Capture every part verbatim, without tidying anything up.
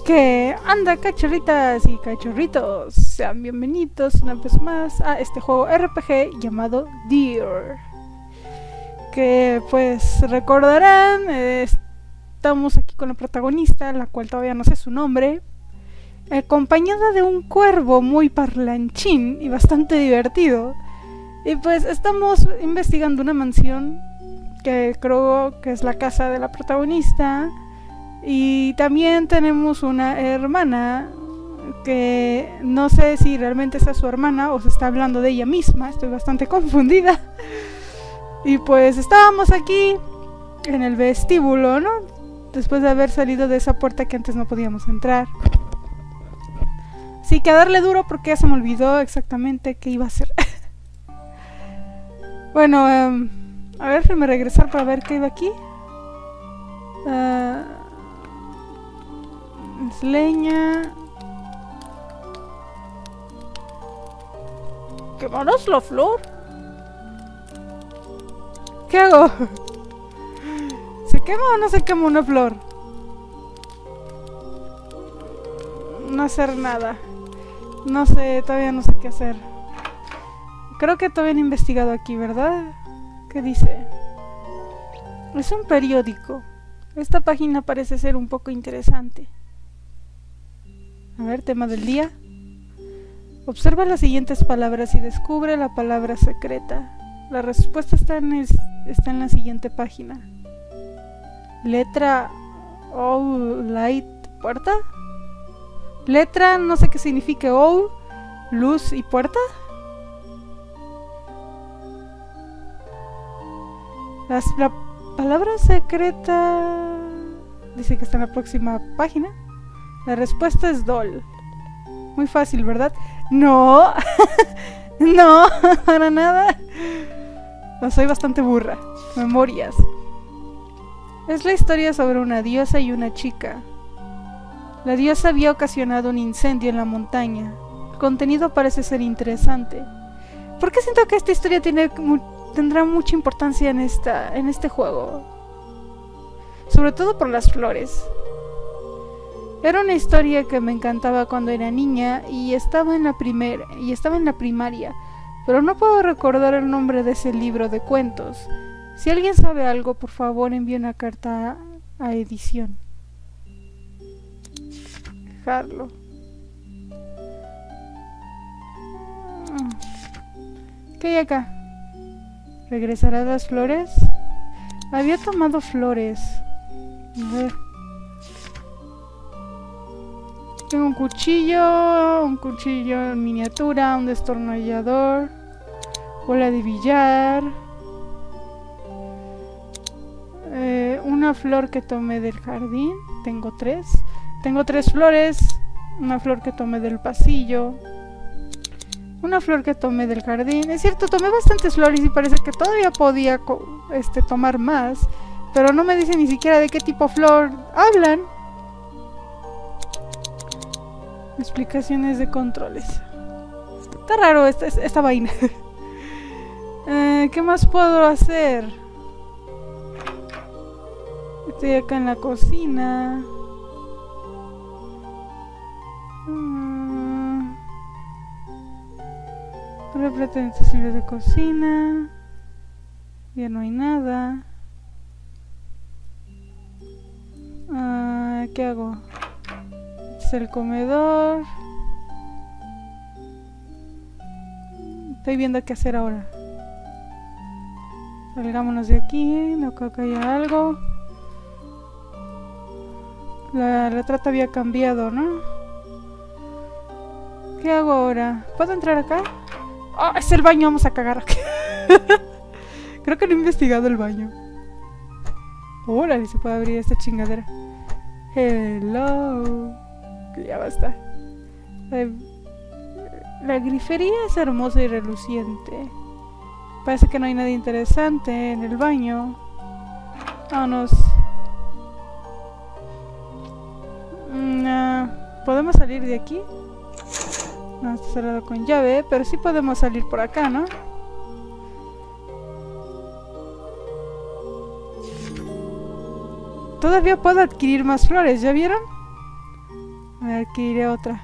Que anda, cachorritas y cachorritos, sean bienvenidos una vez más a este juego R P G llamado Deer. Que pues recordarán, eh, estamos aquí con la protagonista, la cual todavía no sé su nombre, acompañada de un cuervo muy parlanchín y bastante divertido. Y pues estamos investigando una mansión que creo que es la casa de la protagonista. Y también tenemos una hermana que no sé si realmente es su hermana o se está hablando de ella misma. Estoy bastante confundida. Y pues estábamos aquí en el vestíbulo, ¿no? Después de haber salido de esa puerta que antes no podíamos entrar. Así que a darle duro porque ya se me olvidó exactamente qué iba a hacer. Bueno, um, a ver, déjame regresar para ver qué iba aquí. Uh, es leña. ¿Quemarás la flor? ¿Qué hago? ¿Se quema o no se quema una flor? No hacer nada. No sé, todavía no sé qué hacer. Creo que todavía han investigado aquí, ¿verdad? ¿Qué dice? Es un periódico. Esta página parece ser un poco interesante. A ver, tema del día. Observa las siguientes palabras y descubre la palabra secreta. La respuesta está en, el, está en la siguiente página. Letra O, light, puerta. Letra, no sé qué significa O, luz y puerta. Las, la palabra secreta dice que está en la próxima página. La respuesta es doll. Muy fácil, ¿verdad? No. No, para nada. No, soy bastante burra. Memorias. Es la historia sobre una diosa y una chica. La diosa había ocasionado un incendio en la montaña. El contenido parece ser interesante. ¿Por qué siento que esta historia tiene, tendrá mucha importancia en, esta, en este juego? Sobre todo por las flores. Era una historia que me encantaba cuando era niña y estaba en la primera y estaba en la primaria, pero no puedo recordar el nombre de ese libro de cuentos. Si alguien sabe algo, por favor envíe una carta a, a edición. Dejarlo. ¿Qué hay acá? ¿Regresará a las flores? Había tomado flores. A ver. Tengo un cuchillo, un cuchillo en miniatura, un destornillador, bola de billar, eh, una flor que tomé del jardín, tengo tres, tengo tres flores, una flor que tomé del pasillo, una flor que tomé del jardín. Es cierto, tomé bastantes flores y parece que todavía podía este, tomar más, pero no me dice ni siquiera de qué tipo de flor hablan. Explicaciones de controles. Está raro esta, esta vaina. eh, ¿Qué más puedo hacer? Estoy acá en la cocina. Mm. Representaciones de cocina. Ya no hay nada. Uh, ¿Qué hago? El comedor. Estoy viendo qué hacer ahora. Salgámonos de aquí. No creo que haya algo. La retrata había cambiado, ¿no? ¿Qué hago ahora? ¿Puedo entrar acá? ¡Oh! Es el baño, vamos a cagar aquí. Creo que no he investigado el baño. Órale, se puede abrir esta chingadera. Hello. Ya basta. La, la grifería es hermosa y reluciente. Parece que no hay nada interesante en el baño. Vámonos. Mm, ¿podemos salir de aquí? No, está cerrado con llave, pero sí podemos salir por acá, ¿no? Todavía puedo adquirir más flores, ¿ya vieron? A ver, que iré a otra.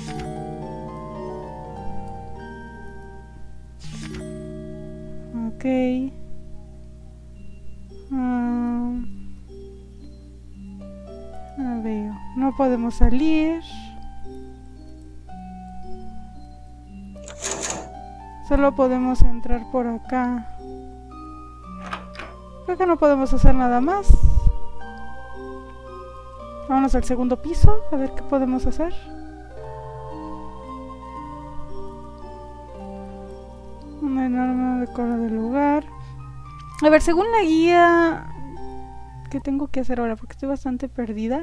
Ok. Um, no veo. No podemos salir. Solo podemos entrar por acá. Creo que no podemos hacer nada más. Vámonos al segundo piso, a ver qué podemos hacer. Una enorme decora del lugar. A ver, según la guía... ¿Qué tengo que hacer ahora? Porque estoy bastante perdida.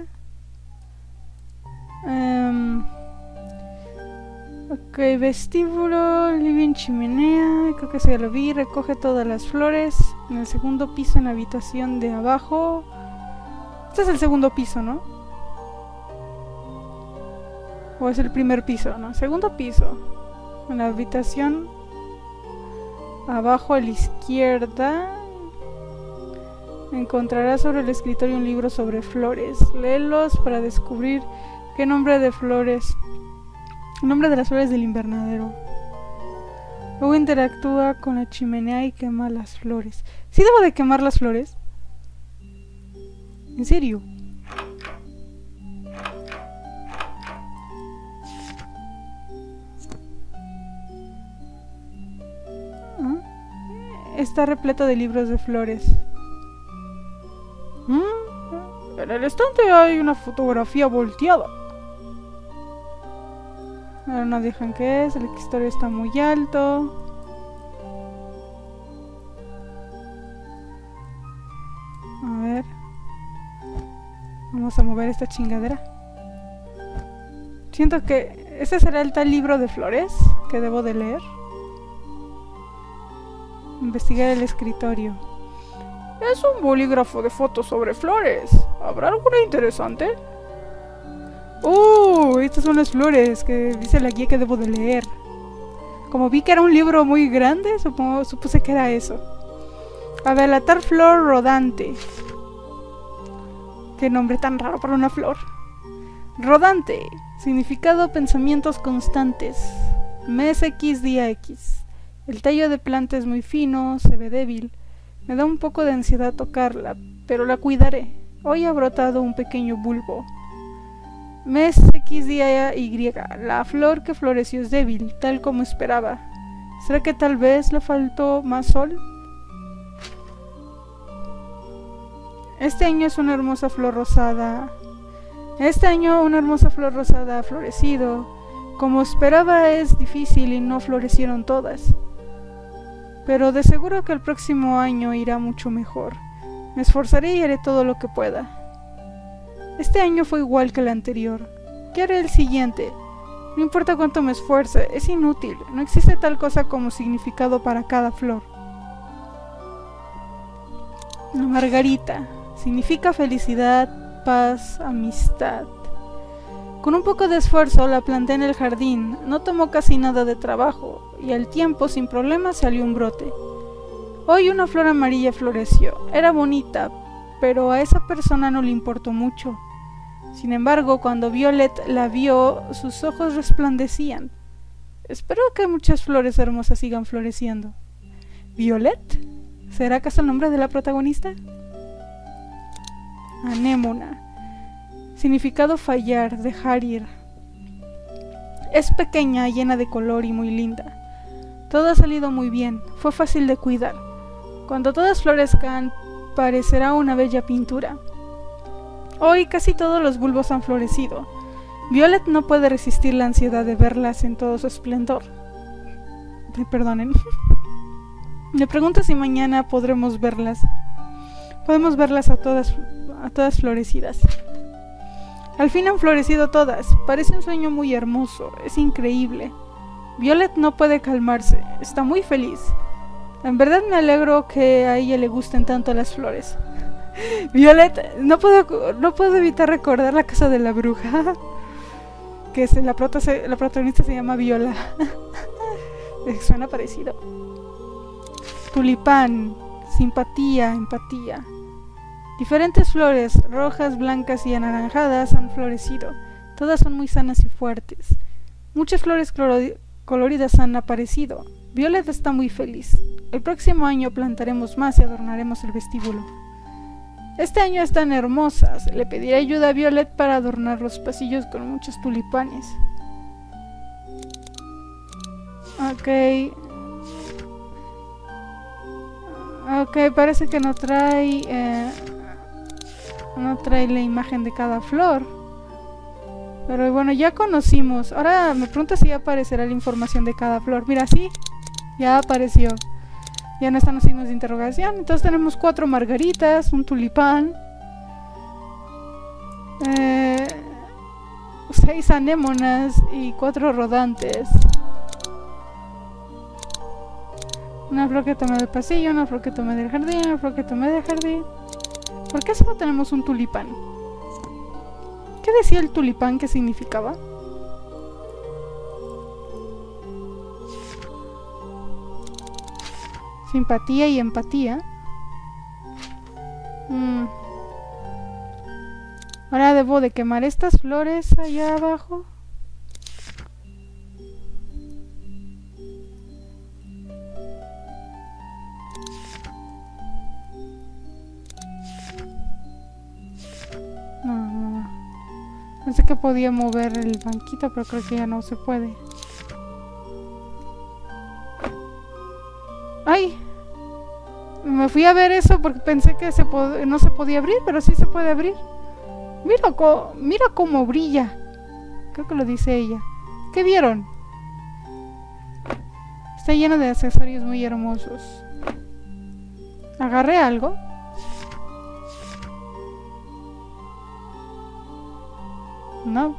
Um, ok, vestíbulo, living, chimenea. Creo que eso ya lo vi. Recoge todas las flores. En el segundo piso, en la habitación de abajo. Este es el segundo piso, ¿no? ¿O es el primer piso? No, segundo piso. En la habitación abajo a la izquierda encontrarás sobre el escritorio un libro sobre flores. Léelos para descubrir qué nombre de flores, el nombre de las flores del invernadero. Luego interactúa con la chimenea y quema las flores. ¿Sí debo de quemar las flores? ¿En serio? Está repleto de libros de flores. ¿Mm? En el estante hay una fotografía volteada. Ahora no dejan que es. El escritorio está muy alto. A ver. Vamos a mover esta chingadera. Siento que... ¿Ese será el tal libro de flores que debo de leer? Investigar el escritorio. Es un bolígrafo de fotos sobre flores. ¿Habrá alguna interesante? ¡Uh! Estas son las flores que dice la guía que debo de leer. Como vi que era un libro muy grande, supongo, supuse que era eso. A ver, la tal flor rodante. Qué nombre tan raro para una flor. Rodante. Significado: pensamientos constantes. Mes X, día X. El tallo de planta es muy fino, se ve débil. Me da un poco de ansiedad tocarla, pero la cuidaré. Hoy ha brotado un pequeño bulbo. Mes X, día Y. La flor que floreció es débil, tal como esperaba. ¿Será que tal vez le faltó más sol? Este año es una hermosa flor rosada. Este año una hermosa flor rosada ha florecido. Como esperaba, es difícil y no florecieron todas. Pero de seguro que el próximo año irá mucho mejor. Me esforzaré y haré todo lo que pueda. Este año fue igual que el anterior. ¿Qué haré el siguiente? No importa cuánto me esfuerce, es inútil. No existe tal cosa como significado para cada flor. La margarita. Significa felicidad, paz, amistad. Con un poco de esfuerzo la planté en el jardín. No tomó casi nada de trabajo. Y al tiempo, sin problemas, salió un brote. Hoy una flor amarilla floreció. Era bonita, pero a esa persona no le importó mucho. Sin embargo, cuando Violet la vio, sus ojos resplandecían. Espero que muchas flores hermosas sigan floreciendo. ¿Violet? ¿Será acaso el nombre de la protagonista? Anémona. Significado: fallar, dejar ir. Es pequeña, llena de color y muy linda. Todo ha salido muy bien, fue fácil de cuidar. Cuando todas florezcan, parecerá una bella pintura. Hoy casi todos los bulbos han florecido. Violet no puede resistir la ansiedad de verlas en todo su esplendor. Me perdonen. Me pregunto si mañana podremos verlas. Podemos verlas a todas, a todas florecidas. Al fin han florecido todas. Parece un sueño muy hermoso. Es increíble. Violet no puede calmarse. Está muy feliz. En verdad me alegro que a ella le gusten tanto las flores. Violet, no puedo, no puedo evitar recordar La casa de la bruja. Que es, la, prota, la protagonista se llama Viola. Suena parecido. Tulipán. Simpatía, empatía. Diferentes flores, rojas, blancas y anaranjadas, han florecido. Todas son muy sanas y fuertes. Muchas flores coloridas han aparecido. Violet está muy feliz. El próximo año plantaremos más y adornaremos el vestíbulo. Este año están hermosas. Le pediré ayuda a Violet para adornar los pasillos con muchos tulipanes. Ok. Ok, parece que no trae... Eh, no trae la imagen de cada flor. Pero bueno, ya conocimos. Ahora me pregunto si ya aparecerá la información de cada flor. Mira, sí. Ya apareció. Ya no están los signos de interrogación. Entonces tenemos cuatro margaritas, un tulipán, eh, seis anémonas y cuatro rodantes. Una flor que tomé del pasillo, una flor que tomé del jardín, una flor que tomé del jardín. ¿Por qué solo tenemos un tulipán? ¿Qué decía el tulipán? ¿Qué significaba? Simpatía y empatía. Mm. Ahora debo de quemar estas flores allá abajo. No, no, no. Pensé que podía mover el banquito, pero creo que ya no se puede. ¡Ay! Me fui a ver eso porque pensé que se no se podía abrir, pero sí se puede abrir. Mira, co mira cómo brilla. Creo que lo dice ella. ¿Qué vieron? Está lleno de accesorios muy hermosos. ¿Agarré algo? No.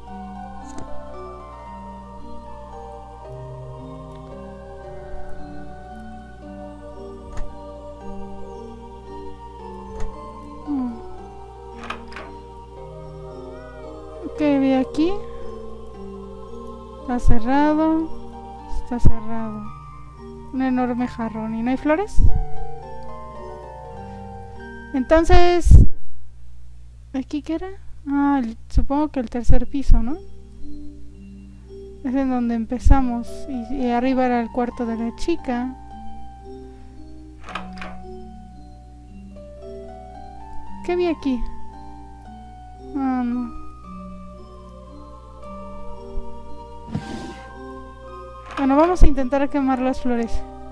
¿Qué vi aquí? Está cerrado. Está cerrado. Un enorme jarrón. ¿Y no hay flores? Entonces... ¿aquí qué era? Ah, el, supongo que el tercer piso, ¿no? Es en donde empezamos. Y, y arriba era el cuarto de la chica. ¿Qué vi aquí? Ah, no. Bueno, vamos a intentar quemar las flores.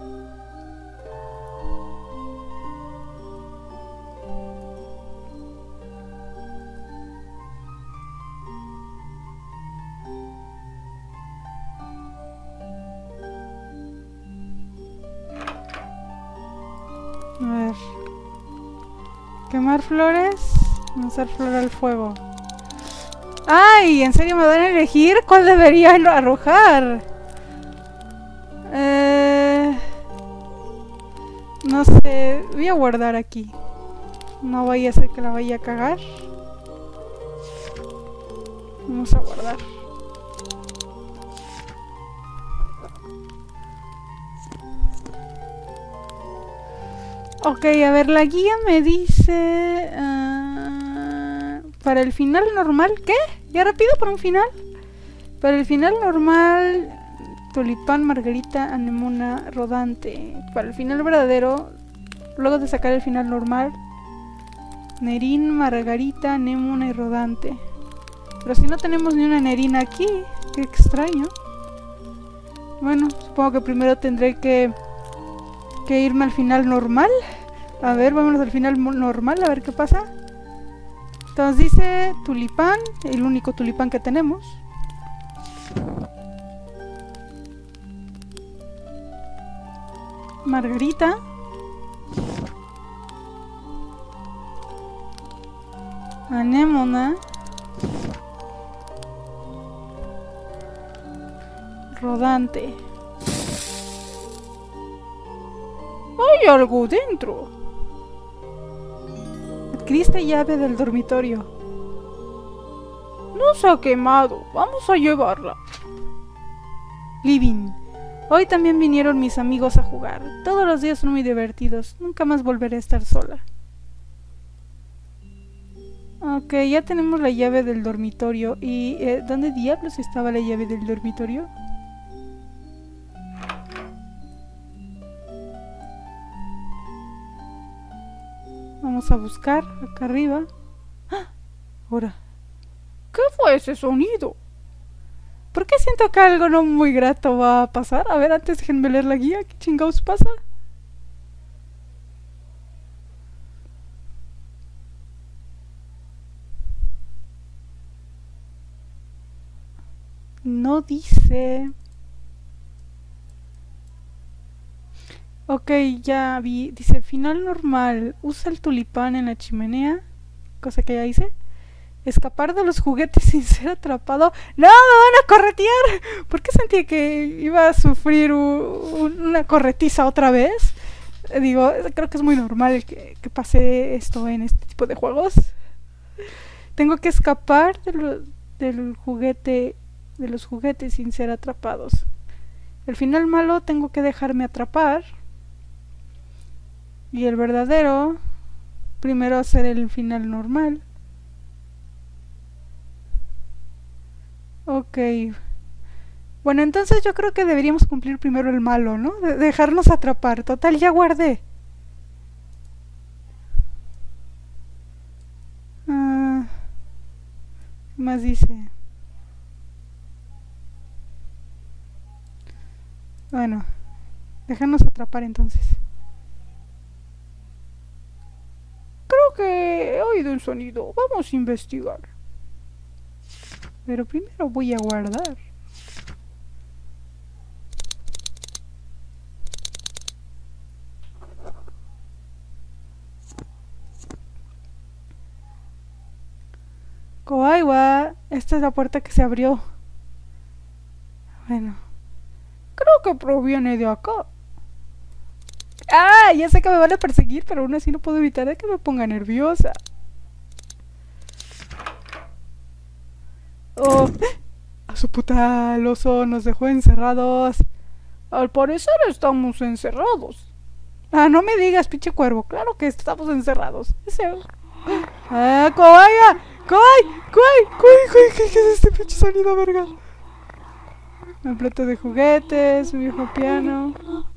A ver. Quemar flores. Lanzar flor al fuego. ¡Ay! ¿En serio me dan a elegir cuál debería arrojar? Eh... No sé. Voy a guardar aquí. No vaya a ser que la vaya a cagar. Vamos a guardar. Ok, a ver, la guía me dice... Uh, para el final normal... ¿Qué? ¿Ya rápido para un final? Para el final normal... Tulipán, margarita, anemona, rodante. Para el final verdadero... Luego de sacar el final normal... Nerín, margarita, anémona y rodante. Pero si no tenemos ni una nerina aquí... Qué extraño. Bueno, supongo que primero tendré que... que irme al final normal. A ver, vámonos al final normal, a ver qué pasa. Entonces dice tulipán, el único tulipán que tenemos. Margarita. Anémona. Rodante. Hay algo dentro. Adquiriste llave del dormitorio. No se ha quemado. Vamos a llevarla. Living. Hoy también vinieron mis amigos a jugar. Todos los días son muy divertidos. Nunca más volveré a estar sola. Ok, ya tenemos la llave del dormitorio. ¿Y eh, dónde diablos estaba la llave del dormitorio? Vamos a buscar acá arriba. ¡Ah! Ahora, ¿qué fue ese sonido? ¿Por qué siento que algo no muy grato va a pasar? A ver, antes déjenme leer la guía. ¿Qué chingados pasa? No dice... Ok, ya vi. Dice, final normal. Usa el tulipán en la chimenea. Cosa que ya hice. Escapar de los juguetes sin ser atrapado. ¡No! ¡Me van a corretear! ¿Por qué sentí que iba a sufrir un, una corretiza otra vez? Eh, digo, creo que es muy normal que, que pase esto en este tipo de juegos. Tengo que escapar de lo, del juguete... de los juguetes sin ser atrapados. El final malo tengo que dejarme atrapar. Y el verdadero, primero hacer el final normal. Ok. Bueno, entonces yo creo que deberíamos cumplir primero el malo, ¿no? De dejarnos atrapar. Total, ya guardé. Ah, ¿qué más dice? Bueno, dejarnos atrapar entonces. Creo que he oído un sonido. Vamos a investigar. Pero primero voy a guardar. Kowaiwa, esta es la puerta que se abrió. Bueno, creo que proviene de acá. Ah, ya sé que me van a perseguir, pero aún así no puedo evitar de que me ponga nerviosa. Oh, a su puta, el oso nos dejó encerrados. Al parecer estamos encerrados. Ah, no me digas, pinche cuervo. Claro que estamos encerrados. Ese... Ah, Kowaiga, Kowai, Kowai, Kowai, Kowai, ¿qué es este pinche sonido, verga? Un plato de juguetes, un viejo piano.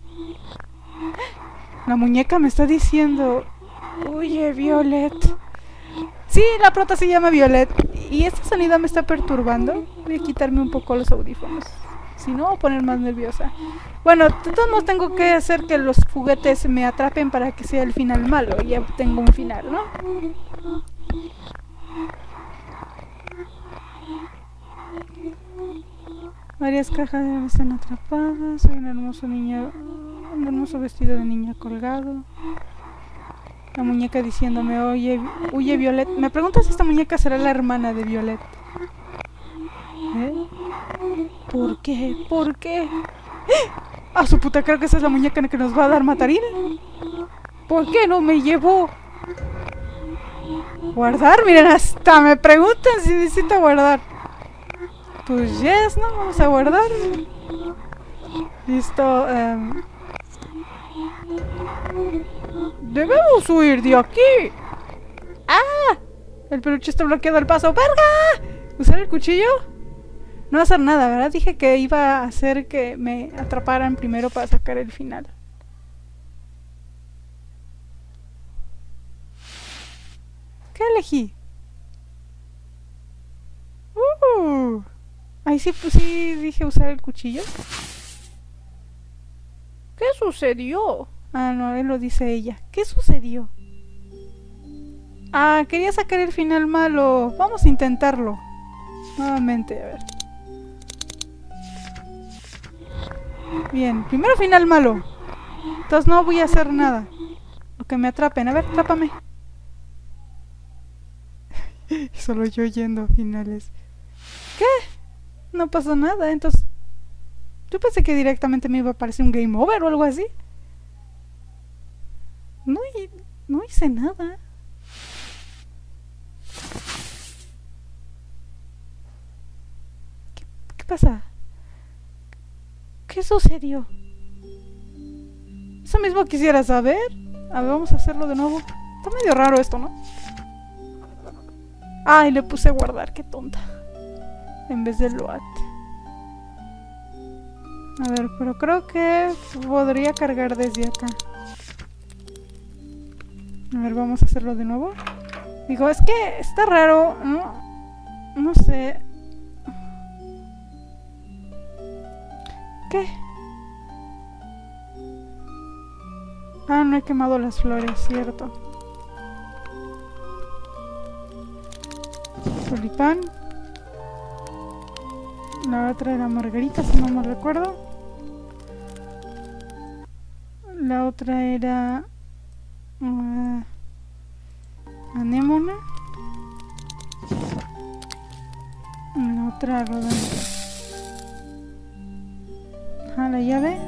La muñeca me está diciendo, oye, Violet. Sí, la prota se llama Violet. Y este sonido me está perturbando. Voy a quitarme un poco los audífonos. Si no, voy a poner más nerviosa. Bueno, de todos modos tengo que hacer que los juguetes me atrapen para que sea el final malo. Y ya tengo un final, ¿no? Varias cajas están atrapadas. Hay un hermoso niño, un hermoso vestido de niña colgado. La muñeca diciéndome, oye, huye Violet. Me pregunto si esta muñeca será la hermana de Violet. ¿Eh? ¿Por qué? ¿Por qué? ¡Ah, su puta! Creo que esa es la muñeca que nos va a dar matarín. ¿Por qué no me llevó? ¿Guardar? Miren, hasta me preguntan si necesito guardar. Pues yes, ¿no? Vamos a guardar. Listo. Um... Debemos huir de aquí. ¡Ah! El peluche está bloqueado al paso. ¡Verga! ¿Usar el cuchillo? No va a hacer nada, ¿verdad? Dije que iba a hacer que me atraparan primero para sacar el final. ¿Qué elegí? Uh, ahí sí, pues sí dije usar el cuchillo. ¿Qué sucedió? Ah, no, él lo dice ella. ¿Qué sucedió? Ah, quería sacar el final malo. Vamos a intentarlo. Nuevamente, a ver. Bien, primero final malo. Entonces no voy a hacer nada. O que me atrapen. A ver, atrápame. Solo yo yendo a finales. ¿Qué? No pasó nada, entonces... Yo pensé que directamente me iba a aparecer un game over o algo así. No, no hice nada. ¿Qué, qué pasa? ¿Qué sucedió? Eso mismo quisiera saber. A ver, vamos a hacerlo de nuevo. Está medio raro esto, ¿no? Ay, le puse a guardar, qué tonta. En vez de load. A ver, pero creo que podría cargar desde acá. A ver, vamos a hacerlo de nuevo. Digo, es que está raro, ¿no? No sé. ¿Qué? Ah, no he quemado las flores, cierto. Tulipán. La otra era margarita, si no me recuerdo. La otra era... Uh, anémona. La otra rodante. Ajá, la llave.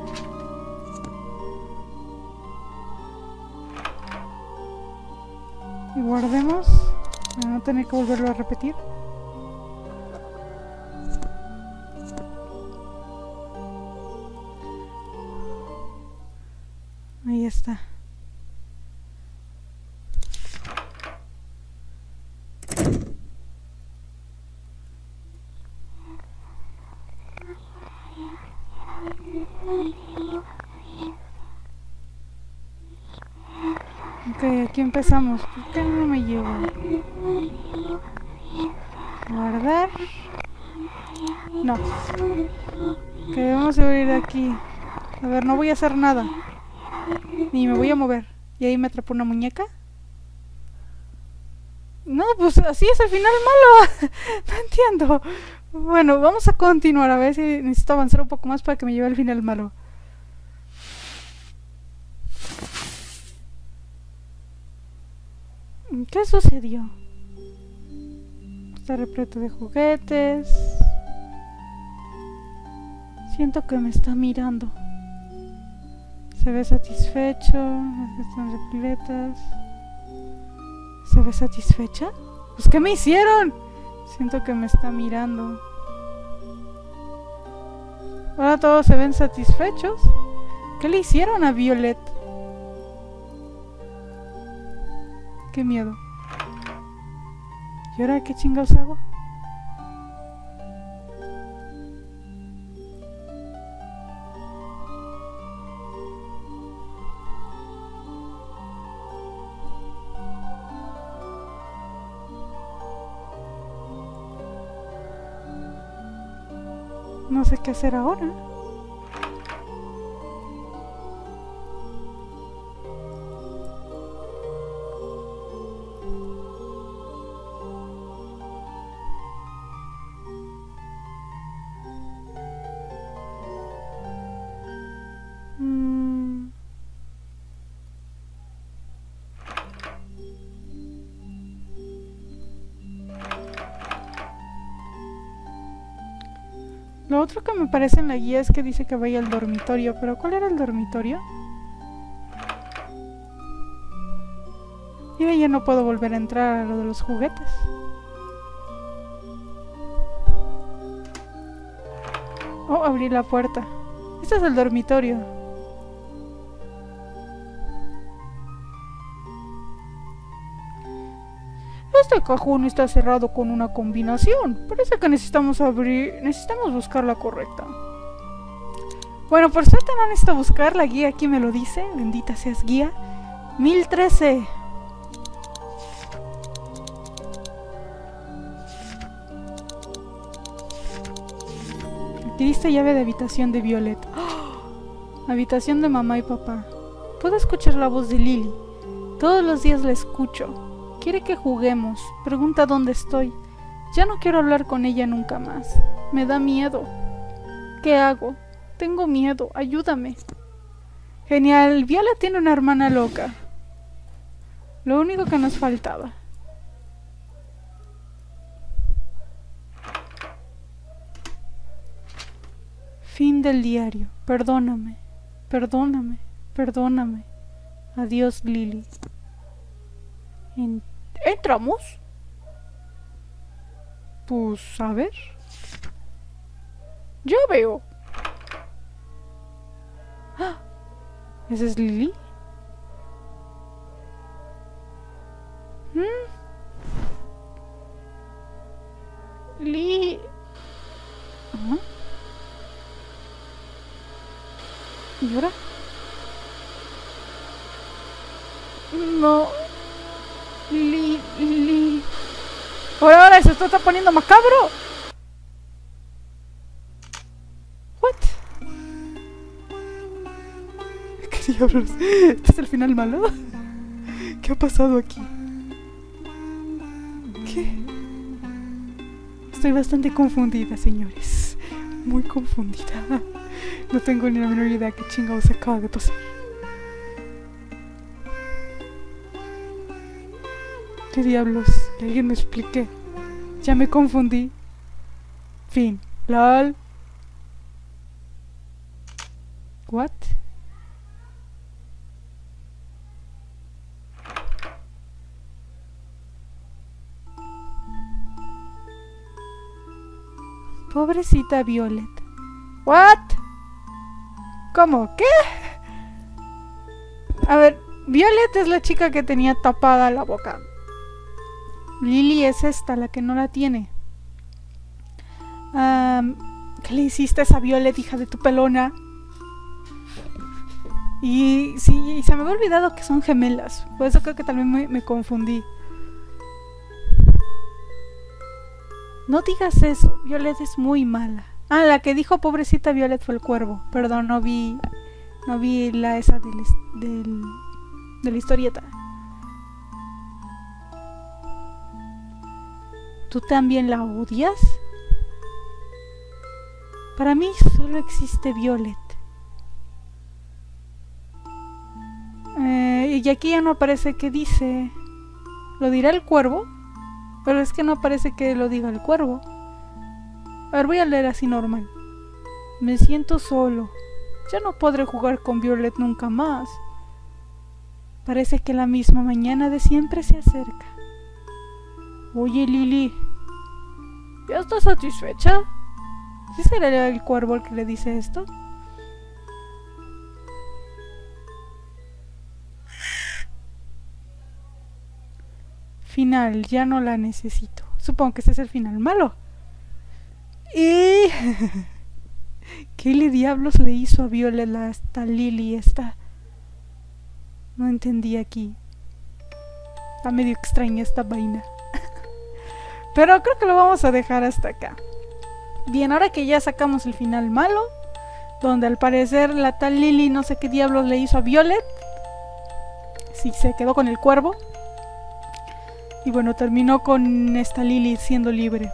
Y guardemos para no tener que volverlo a repetir. Ahí está. Ok, aquí empezamos. ¿Por qué no me llevo? Guardar. No. Ok, vamos a abrir aquí. A ver, no voy a hacer nada. Ni me voy a mover. ¿Y ahí me atrapó una muñeca? No, pues así es el final malo. No entiendo. Bueno, vamos a continuar. A ver si necesito avanzar un poco más para que me lleve al final malo. ¿Qué sucedió? Está repleto de juguetes. Siento que me está mirando. Se ve satisfecho. Están repletas. ¿Se ve satisfecha? Pues ¿qué me hicieron? Siento que me está mirando. Ahora todos se ven satisfechos. ¿Qué le hicieron a Violet? Qué miedo. ¿Y ahora qué chingados hago? No sé qué hacer ahora. Mm. Lo otro que me parece en la guía es que dice que vaya al dormitorio, pero ¿cuál era el dormitorio? Y ya no puedo volver a entrar a lo de los juguetes. Oh, abrí la puerta. Este es el dormitorio. Este cajón está cerrado con una combinación. Parece que necesitamos abrir... Necesitamos buscar la correcta. Bueno, por suerte no necesito buscar. La guía aquí me lo dice. Bendita seas, guía. mil trece. Adquiriste llave de habitación de Violet. ¡Oh! Habitación de mamá y papá. Puedo escuchar la voz de Lily. Todos los días la escucho. Quiere que juguemos. Pregunta dónde estoy. Ya no quiero hablar con ella nunca más. Me da miedo. ¿Qué hago? Tengo miedo. Ayúdame. Genial. Violet tiene una hermana loca. Lo único que nos faltaba. Fin del diario. Perdóname. Perdóname. Perdóname. Adiós, Lily. En- ¿Entramos? Pues, a ver. Ya veo. ¡Ah! ¿Esa es Lily? ¿Mm? ¿Y ahora? No. Li, li. Ahora, ahora, esto está poniendo macabro. What? ¿Qué diablos? ¿Este es el final malo? ¿Qué ha pasado aquí? ¿Qué? Estoy bastante confundida, señores. Muy confundida. No tengo ni la menor idea qué chingados acaba de pasar. ¿Qué diablos? Que alguien me explique. Ya me confundí. Fin. Lol. What? Pobrecita Violet. What? ¿Cómo? ¿Qué? A ver, Violet es la chica que tenía tapada la boca. Lily es esta, la que no la tiene. Um, ¿Qué le hiciste a esa Violet, hija de tu pelona? Y sí, y se me había olvidado que son gemelas. Por eso creo que también me, me confundí. No digas eso, Violet es muy mala. Ah, la que dijo pobrecita Violet fue el cuervo. Perdón, no vi. No vi la esa del, del, de la historieta. ¿Tú también la odias? Para mí solo existe Violet. Eh, y aquí ya no aparece que dice. ¿Lo dirá el cuervo? Pero es que no parece que lo diga el cuervo. A ver, voy a leer así normal. Me siento solo. Ya no podré jugar con Violet nunca más. Parece que la misma mañana de siempre se acerca. Oye, Lily, ¿ya estás satisfecha? ¿Sí será el cuervo el que le dice esto? Final, ya no la necesito. Supongo que ese es el final malo. Y... ¿qué le diablos le hizo a Violet a esta Lily esta? No entendí aquí. Está medio extraña esta vaina. Pero creo que lo vamos a dejar hasta acá. Bien, ahora que ya sacamos el final malo, donde al parecer la tal Lily no sé qué diablos le hizo a Violet. Sí, se quedó con el cuervo. Y bueno, terminó con esta Lily siendo libre.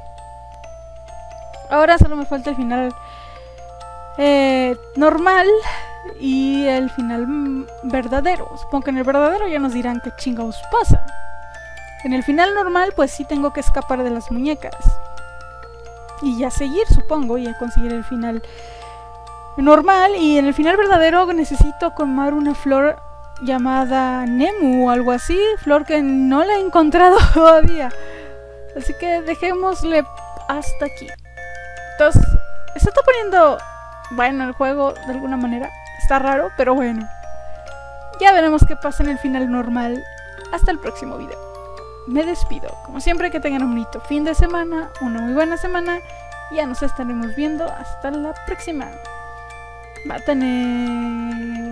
Ahora solo me falta el final eh, normal y el final verdadero. Supongo que en el verdadero ya nos dirán qué chingados pasa. En el final normal pues sí tengo que escapar de las muñecas. Y ya seguir, supongo, y a conseguir el final normal. Y en el final verdadero necesito tomar una flor llamada Nemu o algo así. Flor que no la he encontrado todavía. Así que dejémosle hasta aquí. Entonces, se está poniendo bueno el juego de alguna manera. Está raro, pero bueno. Ya veremos qué pasa en el final normal. Hasta el próximo video. Me despido. Como siempre, que tengan un bonito fin de semana, una muy buena semana. Ya nos estaremos viendo hasta la próxima. Mátane.